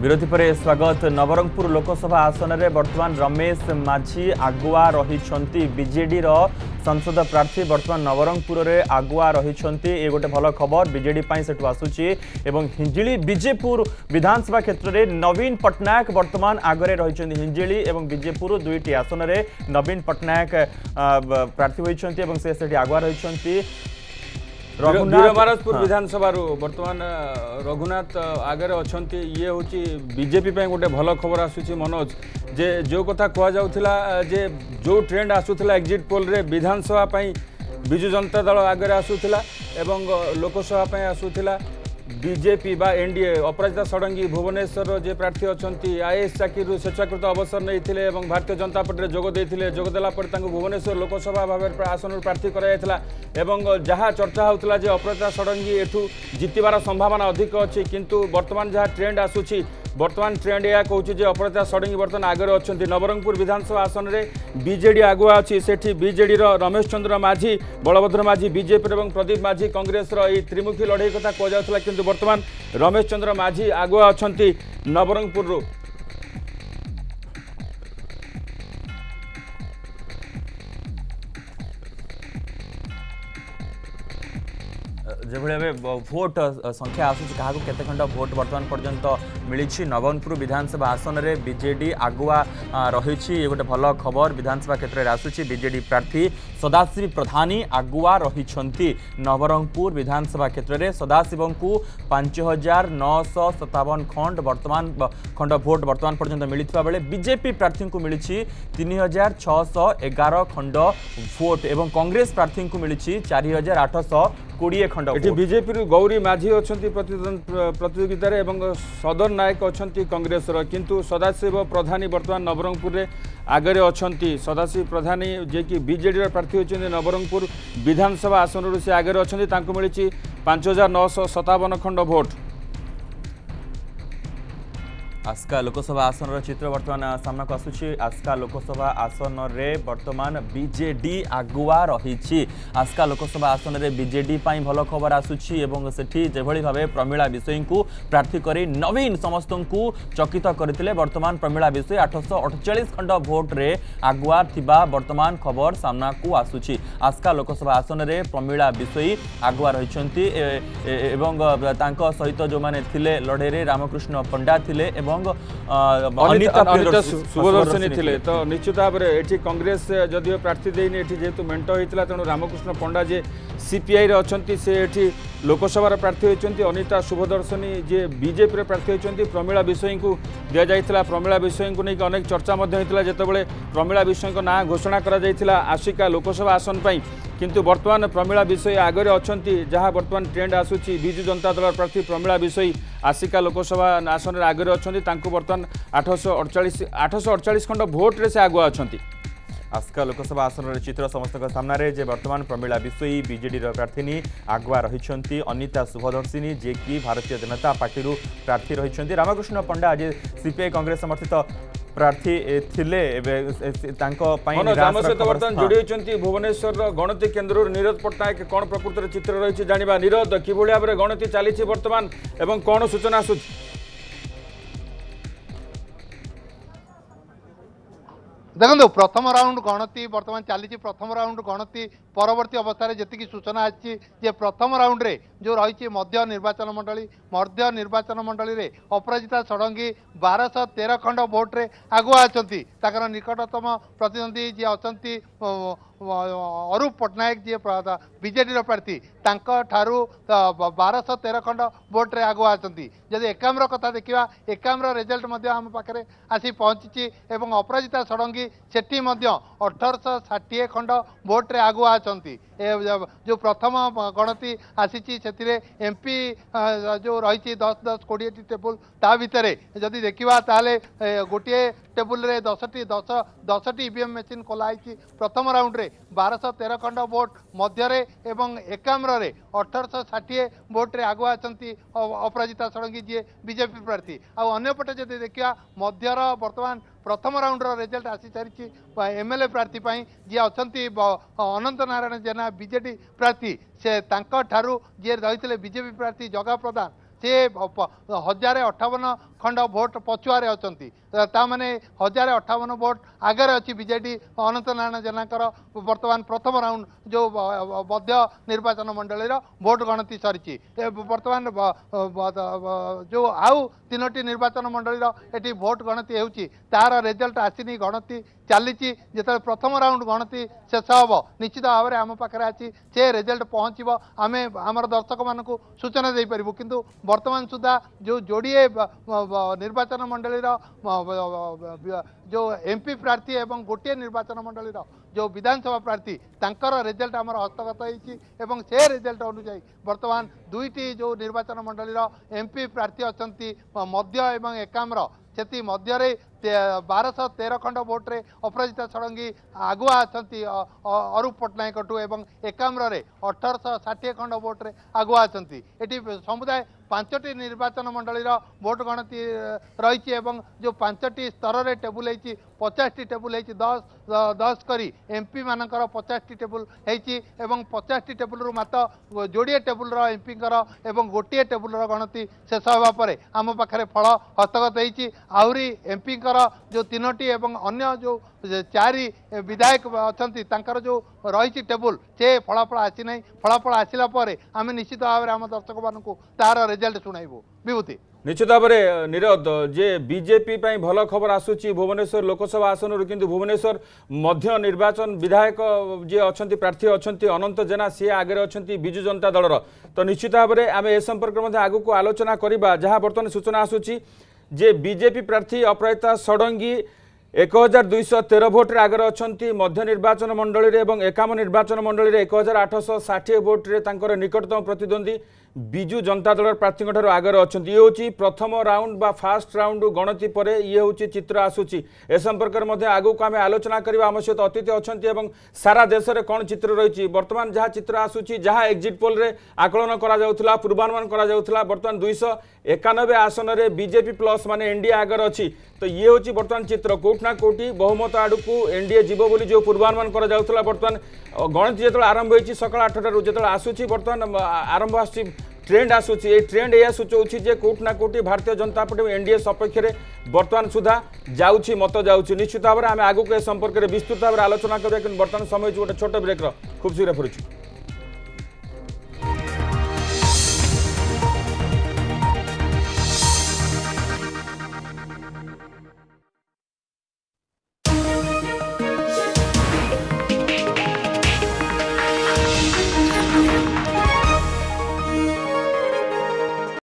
विरोधी पर स्वागत। नवरंगपुर लोकसभा आसन में बर्तमान रमेश माझी आगुआ रही बीजेडी संसद प्रार्थी बर्तमान नवरंगपुर में आगुआ रही ये गोटे भल खबर बीजेडी से आसूची। हिंजिली बीजेपुर विधानसभा क्षेत्र में नवीन पट्टनायक बर्तमान आगरे रही हिंजिली और बीजेपुर दुईटी आसन में नवीन पट्टनायक प्रार्थी होती से आगुआ रही। वीरमहाराजपुर विधानसभा बर्तमान रघुनाथ आगे अच्छा ये हूँ बीजेपी गोटे भल खबर आसूची मनोज जे जो कथा कहला जे जो ट्रेंड आसूला एग्जिट पोल रे विधानसभा विजु जनता दल आगे आसूला एवं लोकसभा आसूला बीजेपी बा एनडीए अपराजिता षडंगी भुवनेश्वर जे प्रार्थी अच्छा आईएएस चाकरी स्वेच्छाकृत अवसर नहीं भारतीय जनता पार्टी जोगदे जोगदेला भुवनेश्वर लोकसभा भाव आसन प्रार्थी कराइला जहाँ चर्चा होता जे अपराजिता षडंगी एठू जितबार संभावना अधिक अच्छी किंतु वर्तमान जहाँ ट्रेंड आसूची वर्तमान ट्रेंड यह कहूँ अपराजिता षडंगी बर्तमान आगे अच्छा नवरंगपुर विधानसभा आसन में बीजेडी आगुआ अच्छी से बीजेडी रमेश चंद्र माझी बलभद्र माझी बीजेपी और प्रदीप माझी कांग्रेस त्रिमुखी लड़ाई कथा कहला किंतु वर्तमान रमेश चंद्र माझी आगुआ अच्छा नवरंगपुर जो भोट संख्या आसूँ क्या केते खंड भोट बर्तमान पर्यंत मिली नवरंगपुर विधानसभा आसन में बीजेडी आगुआ रही ये गोटे भल खबर विधानसभा क्षेत्र में आसूँ बीजेडी प्रार्थी सदाशिव प्रधानी आगुआ रही नवरंगपुर विधानसभा क्षेत्र में सदाशिव को 5957 खंड भोट बर्तमान पर्यंत मिलता बेले बीजेपी प्रार्थी को मिली 3611 खंड भोट एवं कांग्रेस प्रार्थी को मिली 4820 खंड। बीजेपी गौरी माझी अच्छा प्रतियोगितार सदर नायक अच्छा कांग्रेस किंतु सदाशिव प्रधानी बर्तमान नवरंगपुर में आगे अच्छा सदाशिव प्रधानी जे कि बीजेडी प्रार्थी होती नवरंगपुर विधानसभा आसन से आगे अच्छा मिली 5957 खंड भोट। आस्का लोकसभा आसन चित्र बर्तमान सामना को आसूची। आस्का लोकसभा आसन में बर्तमान बीजेडी आगुआ रही आस्का लोकसभा आसन में बीजेडी भल खबर आसूची से भाव प्रमीला विषय को प्रार्थी कर नवीन समस्त को चकित करते बर्तमान प्रमीला विषय 848 खंड भोट रे आगुआ थिबा बर्तमान खबर सामना को आसूची। आस्का लोकसभा आसन में प्रमीला विषय आगुआ रही सहित जो मैंने थिले लड़े रामकृष्ण पंडा थिले सुभदर्शनी थे तो निश्चित भाव में कांग्रेस जदिव प्रार्थी देनी जेहेतु मेट होता तेणु रामकृष्ण पंडा जे सीपीआई अच्छा से लोकसभा प्रार्थी होती अनिता सुभदर्शनी जे बीजेपी प्रार्थी होती प्रमीला विषय को दि जाता प्रमीला विषय को लेकिन अनेक चर्चा होता जितेबाला प्रमीला विषय को ना घोषणा कर आसिका लोकसभा आसन पर किंतु वर्तमान प्रमीला विषय आगे अच्छा जहाँ वर्तमान ट्रेंड आसूची विजु जनता दल प्रार्थी प्रमीला विषय आसिका लोकसभा आसन में आगे अच्छा बर्तमान 848 खंड भोट रे से आगुआ अच्छा। आस्का लोकसभा आसन चित्र समस्त सामने जे वर्तमान प्रमीला विषय बीजेडी प्रार्थी आगुआ रही अनिता सुभदर्शिनी जे कि भारतीय जनता पार्टी प्रार्थी रही रामकृष्ण पंडा आज सीपीआई कांग्रेस समर्थित प्रार्थी थिले बर्तमान जोड़ी होती भुवनेश्वर गणति केन्द्र नीरज पट्टनायक कौन प्रकृत चित्र रही जाना नीरज कि भाव में गणति चली बर्तमान एवं कौन सूचना आसूँ देखो प्रथम राउंड गणति बर्तमान चली प्रथम राउंड गणति परवर्ती अवस्था जी सूचना आछि जे प्रथम राउंड रे जो रही मध्य निर्वाचन मंडली रे अपराजिता षडंगी 1213 खंड भोट रे आगुआ अच्छी ताकर निकटतम प्रतिद्वंदी जी अच्छा अरूप पट्टनायक जी बीजेडी प्रार्थी ठारू 1213 खंड भोट रे आगुआ अच्छी जदि एकाम्र कथा देखा एकाम्र रिजल्ट आम पाखे आसी पहुंची एवं अपराजिता षडंगी सेठी 1860 खंड भोट रे आगुआ अच्छा जो प्रथम गणति आसी एमपी जो रही 10-20 टेबुल ता भितर जदि देखा ताले गोटे टेबुल रे 10टी ईवीएम मेसीन खोलाई प्रथम राउंड रे 1213 खंड भोट मध्य एवं एकाम्र रे 1860 भोट रे आगुआ अच्छा अपराजिता षडंगी जी बीजेपी प्रार्थी आंपटे जदि देखा मध्यर वर्तमान प्रथम राउंड रिजल्ट आसी सारी एमएलए प्रार्थी जी अच्छा अनंत नारायण जेना बीजेडी प्रार्थी से ठारू जी रही बीजेपी प्रार्थी जगा प्रधान से 1058 खंड भोट पछुआरे अछंती तामाने 1058 भोट आगे अच्छी बीजेडी अनंत नारायण जेनाकर वर्तमान प्रथम राउंड जो मध्य निर्वाचन मंडली भोट गणति सरी वर्तमान जो आउ 3टी निर्वाचन मंडली एटी भोट गणति होउची तार रिजल्ट आसीनी गणति चली जिते प्रथम राउंड गणति शेष हम निश्चित भाव में आम पाखे अच्छी से रिजल्ट पहुँचब आम आमर दर्शक मान सूचना दे पारू किंतु वर्तमान सुधा जो जोड़े निर्वाचन मंडली जो एमपी प्रार्थी एवं गोटे निर्वाचन मंडली जो विधानसभा प्रार्थी तांकर रिजल्ट आमर हस्तगत होती से रिजल्ट अनुसार वर्तमान 2टी जो निर्वाचन मंडली एमपी प्रार्थी अच्छा मध्य एवं एकाम्र से मध्य 1213 खंड भोट्रे अपराजिता षडंगी आगुआ अच्छा अरूप पट्टनायक एवं एकाम्र 1860 खंड भोट्रे आगुआ अच्छा ये समुदाय 5टी निर्वाचन मंडली भोट गणति रही जो 5टी स्तर में टेबुल 50टी टेबुल 10 करी एमपी मानकर 50टी टेबुल 50टी टेबुल रु मात्र जोड़े टेबुल एमपी एवं गोटे टेबुल गणति शेष होगा आम पाखे फल हस्तगत होती आहरी एमपी जो 3टी एवं अन्य जो 4 विधायक अच्छा जो रही टेबुल से फलाफल आसी ना फलाफल आसला आम निश्चित भाव में आम दर्शक मानू तार रिजल्ट शुणाइबू विभूति निश्चित भाव में निरद जे बीजेपी भल खबर आसूची भुवनेश्वर लोकसभा आसन किंतु भुवनेश्वर मध्य निर्वाचन विधायक जे अच्छा प्रार्थी अच्छा अनंत जेना सी आगे अच्छा विजु जनता दलर तो निश्चित भाव में आम ए संपर्क में आगु को आलोचना करवा जहाँ बर्तमान सूचना आसूची जे बीजेपी प्रार्थी अपराजिता षडंगी 1213 भोट्रे आगे अच्छा मध्य निर्वाचन मंडली और एकाम निर्वाचन मंडली 1860 भोट्रे निकटतम प्रतिद्वंदी विजु जनता दल प्रार्थी आगे अच्छा ये हूँ प्रथम राउंड बा फास्ट राउंड गणति पर ये हूँ चित्र आसूची ए संपर्क में आगू को आम आलोचना करवा आम सहित अतिथि अच्छा सारा देश में कौन चित्र रही बर्तमान जहाँ चित्र आसूची जहाँ एक्जिट पोल रे आकलन करा पूर्वानुमान करा बर्तमान 291 आसन में बीजेपी प्लस माने एनडीए आगे अच्छी तो ये हूँ बर्तमान चित्र कोठना कोटी बहुमत आड़ को एनडीए जीव बोली जो पूर्वानुमान करा बर्तमान गणति जो आरंभ होती सकाल 8टारू जो आसूची बर्तमान आरंभ आसूची ट्रेंड आसूची ये ट्रेंड यह सूचाऊँ जे कोठना कोटी भारतीय जनता पार्टी एनडीए सपक्ष में बर्तमान सुधा जाऊँगी मत जाऊँगी निश्चित भाव में आम आगू के संपर्क में विस्तृत भाव में आलोचना करें बर्तमान समय गोटे छोट ब्रेक्र खूब शीघ्र फरुचु।